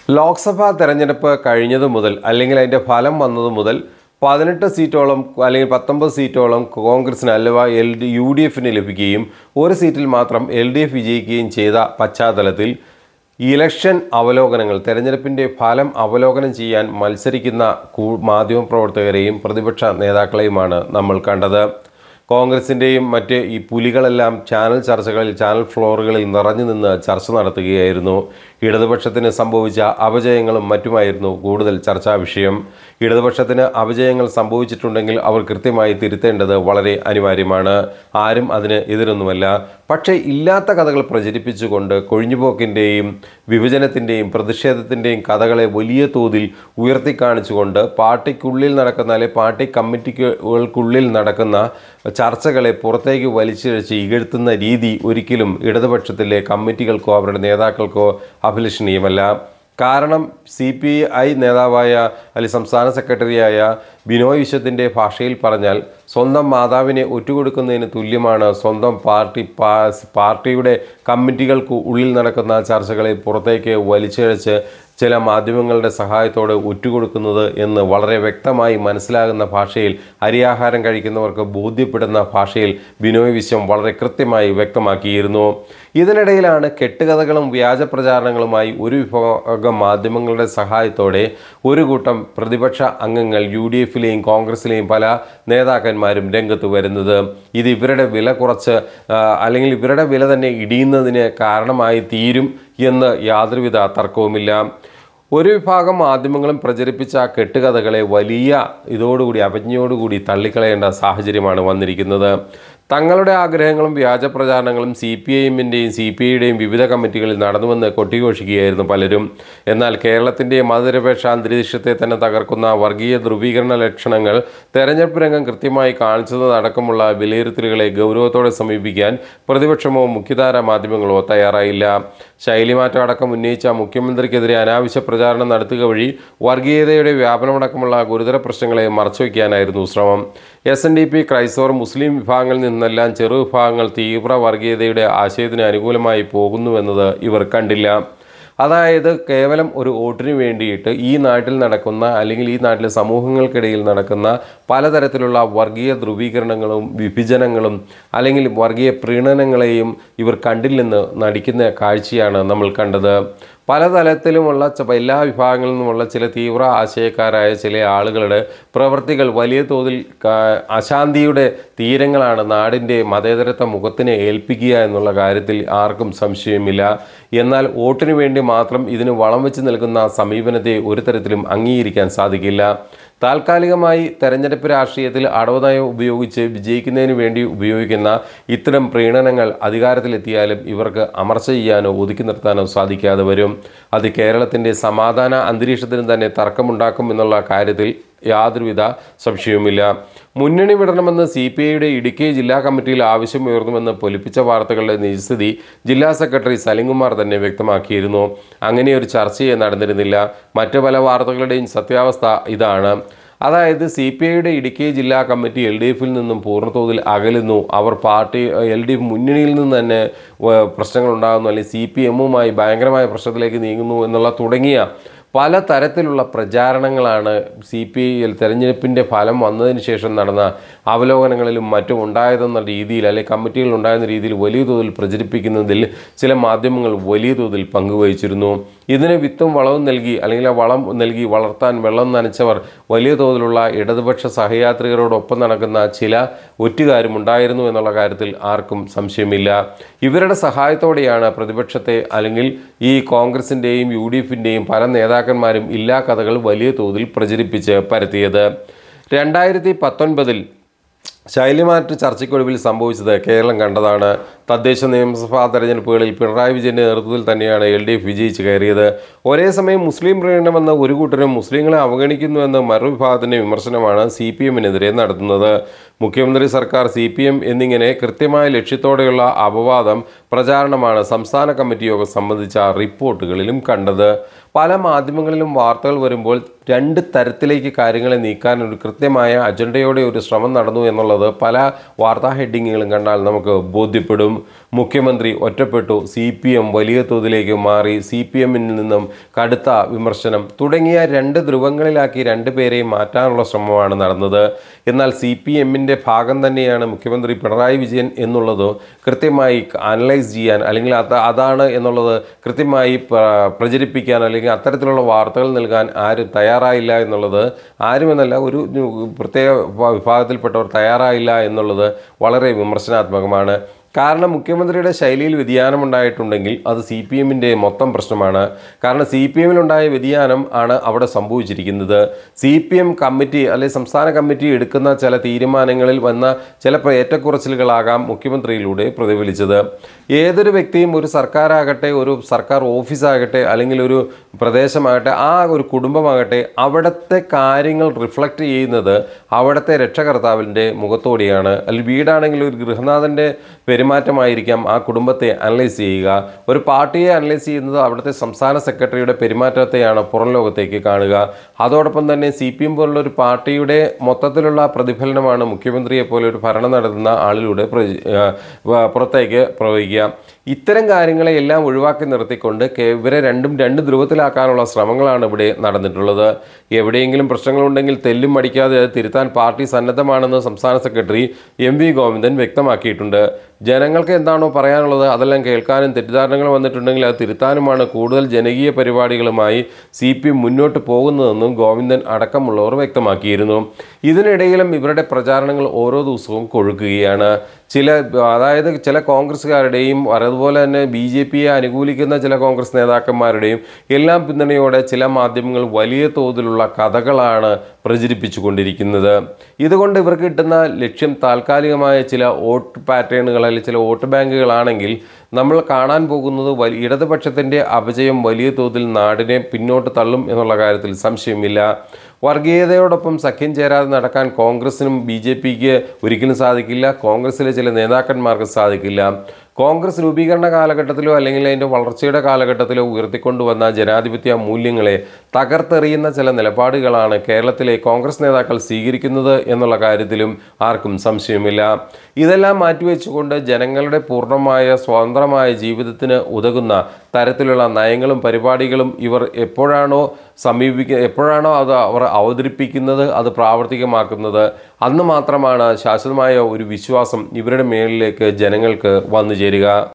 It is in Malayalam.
ലോക്സഭാ തെരഞ്ഞെടുപ്പ് കഴിഞ്ഞതു മുതൽ അല്ലെങ്കിൽ അതിൻ്റെ ഫലം വന്നത് മുതൽ 18 സീറ്റോളം അല്ലെങ്കിൽ 19 സീറ്റോളം കോൺഗ്രസിന് അഥവാ UDFന് ലഭിക്കുകയും ഒരു സീറ്റിൽ മാത്രം LDF വിജയിക്കുകയും ചെയ്ത പശ്ചാത്തലത്തിൽ ഇലക്ഷൻ അവലോകനങ്ങൾ തെരഞ്ഞെടുപ്പിൻ്റെ ഫലം അവലോകനം ചെയ്യാൻ മത്സരിക്കുന്ന മാധ്യമപ്രവർത്തകരെയും പ്രതിപക്ഷ നേതാക്കളെയുമാണ് നമ്മൾ കണ്ടത്. കോൺഗ്രസിൻ്റെയും മറ്റ് ഈ പുലികളെല്ലാം ചാനൽ ചർച്ചകളിൽ ചാനൽ ഫ്ലോറുകളിൽ നിറഞ്ഞു നിന്ന് ചർച്ച നടത്തുകയായിരുന്നു. ഇടതുപക്ഷത്തിന് സംഭവിച്ച അപജയങ്ങളും മറ്റുമായിരുന്നു കൂടുതൽ ചർച്ചാ വിഷയം. ഇടതുപക്ഷത്തിന് അപജയങ്ങൾ സംഭവിച്ചിട്ടുണ്ടെങ്കിൽ അവർ കൃത്യമായി തിരുത്തേണ്ടത് വളരെ അനിവാര്യമാണ്. ആരും അതിന് എതിരൊന്നുമല്ല. പക്ഷേ ഇല്ലാത്ത കഥകൾ പ്രചരിപ്പിച്ചുകൊണ്ട് കൊഴിഞ്ഞുപോക്കിൻ്റെയും വിഭജനത്തിൻ്റെയും പ്രതിഷേധത്തിൻ്റെയും കഥകളെ വലിയ തോതിൽ ഉയർത്തിക്കാണിച്ചുകൊണ്ട് പാർട്ടിക്കുള്ളിൽ നടക്കുന്ന അല്ലെങ്കിൽ പാർട്ടി കമ്മിറ്റികൾക്കുള്ളിൽ നടക്കുന്ന ചർച്ചകളെ പുറത്തേക്ക് വലിച്ചിഴച്ച് ഇകഴ്ത്തുന്ന രീതി ഒരിക്കലും ഇടതുപക്ഷത്തിലെ കമ്മിറ്റികൾക്കോ അവരുടെ നേതാക്കൾക്കോ അഭിലഷണീയമല്ല. കാരണം CPI നേതാവായ അല്ലെങ്കിൽ സംസ്ഥാന സെക്രട്ടറിയായ ബിനോയ് വിശ്വത്തിൻ്റെ ഭാഷയിൽ പറഞ്ഞാൽ സ്വന്തം മാതാവിനെ ഒറ്റുകൊടുക്കുന്നതിന് തുല്യമാണ് സ്വന്തം പാർട്ടിയുടെ കമ്മിറ്റികൾക്ക് ഉള്ളിൽ നടക്കുന്ന ചർച്ചകളെ പുറത്തേക്ക് വലിച്ചിഴച്ച് ചില മാധ്യമങ്ങളുടെ സഹായത്തോടെ ഒറ്റുകൊടുക്കുന്നത് എന്ന് വളരെ വ്യക്തമായി മനസ്സിലാകുന്ന ഭാഷയിൽ അരിയാഹാരം കഴിക്കുന്നവർക്ക് ബോധ്യപ്പെടുന്ന ഭാഷയിൽ ബിനോയ് വിശ്വം വളരെ കൃത്യമായി വ്യക്തമാക്കിയിരുന്നു. ഇതിനിടയിലാണ് കെട്ടുകഥകളും വ്യാജ പ്രചാരണങ്ങളുമായി ഒരു വിഭാഗം മാധ്യമങ്ങളുടെ സഹായത്തോടെ ഒരു കൂട്ടം പ്രതിപക്ഷ അംഗങ്ങൾ UDFിലെയും കോൺഗ്രസിലെയും പല നേതാക്കന്മാരും രംഗത്ത് വരുന്നത്. ഇത് ഇവരുടെ വില കുറച്ച് അല്ലെങ്കിൽ ഇവരുടെ വില തന്നെ ഇടിയുന്നതിന് കാരണമായി തീരും എന്ന് യാതൊരുവിധ തർക്കവുമില്ല. ഒരു വിഭാഗം മാധ്യമങ്ങളും പ്രചരിപ്പിച്ച കെട്ടുകഥകളെ വലിയ ഇതോടുകൂടി അവജ്ഞയോടുകൂടി തള്ളിക്കളയേണ്ട സാഹചര്യമാണ് വന്നിരിക്കുന്നത്. തങ്ങളുടെ ആഗ്രഹങ്ങളും വ്യാജ പ്രചാരണങ്ങളും CPIഎമ്മിൻ്റെയും CPIയുടെയും വിവിധ കമ്മിറ്റികളിൽ നടന്നുവെന്ന് കൊട്ടിഘോഷിക്കുകയായിരുന്നു പലരും. എന്നാൽ കേരളത്തിൻ്റെ മതനിരപേക്ഷ അന്തരീക്ഷത്തെ തന്നെ തകർക്കുന്ന വർഗീയ ധ്രുവീകരണ ലക്ഷണങ്ങൾ തെരഞ്ഞെടുപ്പ് രംഗം കൃത്യമായി കാണിച്ചതടക്കമുള്ള വിലയിരുത്തലുകളെ ഗൗരവത്തോടെ സമീപിക്കാൻ പ്രതിപക്ഷമോ മുഖ്യധാര മാധ്യമങ്ങളോ തയ്യാറായില്ല. ശൈലിമാറ്റം അടക്കം ഉന്നയിച്ച മുഖ്യമന്ത്രിക്കെതിരെ അനാവശ്യ പ്രചാരണം നടത്തുക വഴി വർഗീയതയുടെ വ്യാപനമടക്കമുള്ള ഗുരുതര പ്രശ്നങ്ങളെ മറച്ചുവെക്കാനായിരുന്നു ശ്രമം. SNDP ക്രൈസ്തവർ മുസ്ലിം വിഭാഗങ്ങളിൽ നിന്നെല്ലാം ചെറുവിഭാഗങ്ങൾ തീവ്ര വർഗീയതയുടെ ആശയത്തിന് അനുകൂലമായി പോകുന്നുവെന്നത് ഇവർ കണ്ടില്ല. അതായത് കേവലം ഒരു വോട്ടിന് വേണ്ടിയിട്ട് ഈ നാട്ടിൽ നടക്കുന്ന അല്ലെങ്കിൽ ഈ നാട്ടിലെ സമൂഹങ്ങൾക്കിടയിൽ നടക്കുന്ന പലതരത്തിലുള്ള വർഗീയ ധ്രുവീകരണങ്ങളും വിഭജനങ്ങളും അല്ലെങ്കിൽ വർഗീയ പ്രീണനങ്ങളെയും ഇവർ കണ്ടില്ലെന്ന് നടിക്കുന്ന കാഴ്ചയാണ് നമ്മൾ കണ്ടത്. പലതലത്തിലുമുള്ള എല്ലാ വിഭാഗങ്ങളിൽ നിന്നുമുള്ള ചില തീവ്ര ആശയക്കാരായ ചില ആളുകളുടെ പ്രവൃത്തികൾ വലിയ തോതിൽ അശാന്തിയുടെ തീരങ്ങളാണ് നാടിൻ്റെ മതേതരത്വ മുഖത്തിനെ ഏൽപ്പിക്കുക എന്നുള്ള കാര്യത്തിൽ ആർക്കും സംശയമില്ല. എന്നാൽ വോട്ടിനു വേണ്ടി മാത്രം ഇതിന് വളം വെച്ച് നൽകുന്ന സമീപനത്തെ ഒരു തരത്തിലും അംഗീകരിക്കാൻ സാധിക്കില്ല. താൽക്കാലികമായി തെരഞ്ഞെടുപ്പ് രാഷ്ട്രീയത്തിൽ അടവുനയം ഉപയോഗിച്ച് വിജയിക്കുന്നതിന് വേണ്ടി ഉപയോഗിക്കുന്ന ഇത്തരം പ്രീണനങ്ങൾ അധികാരത്തിലെത്തിയാലും ഇവർക്ക് അമർച്ച ചെയ്യാനോ ഒതുക്കി നിർത്താനോ സാധിക്കാതെ വരും. അത് കേരളത്തിൻ്റെ സമാധാന അന്തരീക്ഷത്തിന് തന്നെ തർക്കമുണ്ടാക്കും എന്നുള്ള കാര്യത്തിൽ യാതൊരുവിധ സംശയവുമില്ല. മുന്നണി വിടണമെന്ന് CPIയുടെ ഇടുക്കി ജില്ലാ കമ്മിറ്റിയിൽ ആവശ്യമുയർന്നുവെന്ന് പൊലിപ്പിച്ച വാർത്തകളുടെ നിജസ്ഥിതി ജില്ലാ സെക്രട്ടറി സലിംകുമാർ തന്നെ വ്യക്തമാക്കിയിരുന്നു. അങ്ങനെയൊരു ചർച്ചയെ നടന്നിരുന്നില്ല. മറ്റു പല വാർത്തകളുടെയും സത്യാവസ്ഥ ഇതാണ്. അതായത് CPIയുടെ ഇടുക്കി ജില്ലാ കമ്മിറ്റി LDFിൽ നിന്നും പൂർണ്ണതോതിൽ അകലുന്നു, അവർ പാർട്ടി LDF മുന്നണിയിൽ നിന്ന് തന്നെ പ്രശ്നങ്ങളുണ്ടാകുന്നു, അല്ലെങ്കിൽ CPMുമായി ഭയങ്കരമായ പ്രശ്നത്തിലേക്ക് നീങ്ങുന്നു എന്നുള്ള തുടങ്ങിയ പല തരത്തിലുള്ള പ്രചാരണങ്ങളാണ് CPI തെരഞ്ഞെടുപ്പിൻ്റെ ഫലം വന്നതിന് ശേഷം നടന്ന അവലോകനങ്ങളിലും മറ്റും ഉണ്ടായതെന്ന രീതിയിൽ അല്ലെങ്കിൽ കമ്മിറ്റികൾ ഉണ്ടായിരുന്ന രീതിയിൽ വലിയ തോതിൽ പ്രചരിപ്പിക്കുന്നതിൽ ചില മാധ്യമങ്ങൾ വലിയ തോതിൽ പങ്കുവഹിച്ചിരുന്നു. ഇതിന് വിത്തും വളവും നൽകി അല്ലെങ്കിൽ ആ വളം നൽകി വളർത്താൻ വെള്ളം നനച്ചവർ വലിയ തോതിലുള്ള ഇടതുപക്ഷ സഹയാത്രികരോടൊപ്പം നടക്കുന്ന ചില ഒറ്റുകാരും ഉണ്ടായിരുന്നു എന്നുള്ള കാര്യത്തിൽ ആർക്കും സംശയമില്ല. ഇവരുടെ സഹായത്തോടെയാണ് പ്രതിപക്ഷത്തെ അല്ലെങ്കിൽ ഈ കോൺഗ്രസിൻ്റെയും UDFിൻ്റെയും പല നേതാക്കന്മാരും ഇല്ലാ കഥകൾ വലിയ തോതിൽ പ്രചരിപ്പിച്ച് പരത്തിയത്. 2019 ശൈലിമാറ്റ ചർച്ചയ്ക്കൊടുവിൽ സംഭവിച്ചത് കേരളം കണ്ടതാണ്. തദ്ദേശ നിയമസഭാ തെരഞ്ഞെടുപ്പുകളിൽ പിണറായി വിജയൻ്റെ നേതൃത്വത്തിൽ തന്നെയാണ് LDF വിജയിച്ച് കയറിയത്. ഒരേ സമയം മുസ്ലിം പ്രീണനമെന്ന ഒരു കൂട്ടരും മുസ്ലിങ്ങളെ അവഗണിക്കുന്നുവെന്ന മറുവിഭാഗത്തിൻ്റെ വിമർശനമാണ് CPMനെതിരെ നടത്തുന്നത്. മുഖ്യമന്ത്രി സർക്കാർ CPM എന്നിങ്ങനെ കൃത്യമായ ലക്ഷ്യത്തോടെയുള്ള അപവാദം പ്രചാരണമാണ് സംസ്ഥാന കമ്മിറ്റി യോഗം സംബന്ധിച്ച റിപ്പോർട്ടുകളിലും കണ്ടത്. പല മാധ്യമങ്ങളിലും വാർത്തകൾ വരുമ്പോൾ രണ്ട് തരത്തിലേക്ക് കാര്യങ്ങളെ നീക്കാൻ ഒരു കൃത്യമായ അജണ്ടയോടെ ഒരു ശ്രമം നടന്നു എന്നുള്ളത് പല വാർത്താ ഹെഡിങ്ങുകളും കണ്ടാൽ നമുക്ക് ബോധ്യപ്പെടും. മുഖ്യമന്ത്രി ഒറ്റപ്പെട്ടു, CPM വലിയ തോതിലേക്ക് മാറി, CPM-ൽ നിന്നും കടുത്ത വിമർശനം തുടങ്ങിയ രണ്ട് ധ്രുവങ്ങളിലാക്കി രണ്ടുപേരെയും മാറ്റാനുള്ള ശ്രമമാണ് നടന്നത്. എന്നാൽ CPM-ന്റെ ഭാഗം തന്നെയാണ് മുഖ്യമന്ത്രി പിണറായി വിജയൻ എന്നുള്ളത് കൃത്യമായി അനലൈസ് ചെയ്യാൻ, അല്ലെങ്കിൽ അതാണ് എന്നുള്ളത് കൃത്യമായി പ്രചരിപ്പിക്കാൻ, അല്ലെങ്കിൽ അത്തരത്തിലുള്ള വാർത്തകൾ നൽകാൻ ആരും തയ്യാറായില്ല എന്നുള്ളത്, ആരുമെന്നല്ല ഒരു പ്രത്യേക വിഭാഗത്തിൽപ്പെട്ടവർ തയ്യാറായില്ല എന്നുള്ളത് വളരെ വിമർശനാത്മകമാണ്. കാരണം മുഖ്യമന്ത്രിയുടെ ശൈലിയിൽ വ്യതിയാനമുണ്ടായിട്ടുണ്ടെങ്കിൽ അത് CPM-ന്റെ മൊത്തം പ്രശ്നമാണ്. കാരണം CPM-ലുണ്ടായ വ്യതിയാനം ആണ് അവിടെ സംഭവിച്ചിരിക്കുന്നത്. CPM കമ്മിറ്റി അല്ലെങ്കിൽ സംസ്ഥാന കമ്മിറ്റി എടുക്കുന്ന ചില തീരുമാനങ്ങളിൽ വന്ന ചില ഏറ്റക്കുറച്ചിലുകളാകാം മുഖ്യമന്ത്രിയിലൂടെ പ്രതിഫലിച്ചത്. ഏതൊരു വ്യക്തിയും, ഒരു സർക്കാരാകട്ടെ, ഒരു സർക്കാർ ഓഫീസാകട്ടെ, അല്ലെങ്കിൽ ഒരു പ്രദേശമാകട്ടെ, ആ ഒരു കുടുംബമാകട്ടെ, അവിടുത്തെ കാര്യങ്ങൾ റിഫ്ലക്റ്റ് ചെയ്യുന്നത് അവിടുത്തെ രക്ഷകർത്താവിൻ്റെ മുഖത്തോടെയാണ്. അല്ലെങ്കിൽ വീടാണെങ്കിൽ ഒരു ഗൃഹനാഥൻ്റെ പെരുമാറ്റമായിരിക്കാം ആ കുടുംബത്തെ അനലൈസ് ചെയ്യുക. ഒരു പാർട്ടിയെ അനലൈസ് ചെയ്യുന്നത് അവിടുത്തെ സംസ്ഥാന സെക്രട്ടറിയുടെ പെരുമാറ്റത്തെയാണ് പുറം ലോകത്തേക്ക് കാണുക. അതോടൊപ്പം തന്നെ CPM പോലുള്ള ഒരു പാർട്ടിയുടെ മൊത്തത്തിലുള്ള പ്രതിഫലനമാണ് മുഖ്യമന്ത്രിയെ പോലെ ഒരു ഭരണം നടത്തുന്ന ആളിലൂടെ പുറത്തേക്ക് പ്രവഹിക്കുക. ഇത്തരം കാര്യങ്ങളെ എല്ലാം ഒഴിവാക്കി നിർത്തിക്കൊണ്ട് ഇവരെ രണ്ട് ധ്രുവത്തിലാക്കാനുള്ള ശ്രമങ്ങളാണ് ഇവിടെ നടന്നിട്ടുള്ളത്. എവിടെയെങ്കിലും പ്രശ്നങ്ങളുണ്ടെങ്കിൽ തെല്ലും മടിക്കാതെ അത് തിരുത്താൻ പാർട്ടി സന്നദ്ധമാണെന്ന് സംസ്ഥാന സെക്രട്ടറി MV ഗോവിന്ദൻ വ്യക്തമാക്കിയിട്ടുണ്ട്. ജനങ്ങൾക്ക് എന്താണോ പറയാനുള്ളത് അതെല്ലാം കേൾക്കാനും തെറ്റിദ്ധാരണകൾ വന്നിട്ടുണ്ടെങ്കിൽ അത് തിരുത്താനുമാണ് കൂടുതൽ ജനകീയ പരിപാടികളുമായി CPM മുന്നോട്ട് പോകുന്നതെന്നും ഗോവിന്ദൻ അടക്കമുള്ളവർ വ്യക്തമാക്കിയിരുന്നു. ഇതിനിടയിലും ഇവരുടെ പ്രചാരണങ്ങൾ ഓരോ ദിവസവും കൊഴുക്കുകയാണ്. അതായത് ചില കോൺഗ്രസ്സുകാരുടെയും അതുപോലെ തന്നെ BJPയെ അനുകൂലിക്കുന്ന ചില കോൺഗ്രസ് നേതാക്കന്മാരുടെയും എല്ലാം പിന്തുണയോടെ ചില മാധ്യമങ്ങൾ വലിയ തോതിലുള്ള കഥകളാണ് പ്രചരിപ്പിച്ചു കൊണ്ടിരിക്കുന്നത്. ഇതുകൊണ്ട് ഇവർക്ക് കിട്ടുന്ന ലക്ഷ്യം താൽക്കാലികമായ ചില വോട്ട് പാറ്റേണുകൾ അല്ലെങ്കിൽ ചില വോട്ട് ബാങ്കുകളാണെങ്കിൽ നമ്മൾ കാണാൻ പോകുന്നത് ഇടതുപക്ഷത്തിൻ്റെ അപജയം വലിയ തോതിൽ നാടിനെ പിന്നോട്ട് തള്ളും എന്നുള്ള കാര്യത്തിൽ സംശയമില്ല. വർഗീയതയോടൊപ്പം സഖ്യം ചേരാതെ നടക്കാൻ കോൺഗ്രസിനും BJPക്ക് ഒരിക്കലും സാധിക്കില്ല. കോൺഗ്രസിലെ ചില നേതാക്കന്മാർക്ക് സാധിക്കില്ല. കോൺഗ്രസ് രൂപീകരണ കാലഘട്ടത്തിലോ അല്ലെങ്കിൽ അതിൻ്റെ വളർച്ചയുടെ കാലഘട്ടത്തിലോ ഉയർത്തിക്കൊണ്ടുവന്ന ജനാധിപത്യ മൂല്യങ്ങളെ തകർത്തെറിയുന്ന ചില നിലപാടുകളാണ് കേരളത്തിലെ കോൺഗ്രസ് നേതാക്കൾ സ്വീകരിക്കുന്നത് എന്നുള്ള കാര്യത്തിലും ആർക്കും സംശയമില്ല. ഇതെല്ലാം മാറ്റിവെച്ചുകൊണ്ട് ജനങ്ങളുടെ പൂർണ്ണമായ സ്വതന്ത്രമായ ജീവിതത്തിന് ഉതകുന്ന തരത്തിലുള്ള നയങ്ങളും പരിപാടികളും ഇവർ എപ്പോഴാണോ അത് അവർ അവതരിപ്പിക്കുന്നത്, അത് പ്രാവർത്തികമാക്കുന്നത്, അന്ന് മാത്രമാണ് ശാശ്വതമായ ഒരു വിശ്വാസം ഇവരുടെ മേലിലേക്ക് ജനങ്ങൾക്ക് വന്നു ചേരുക.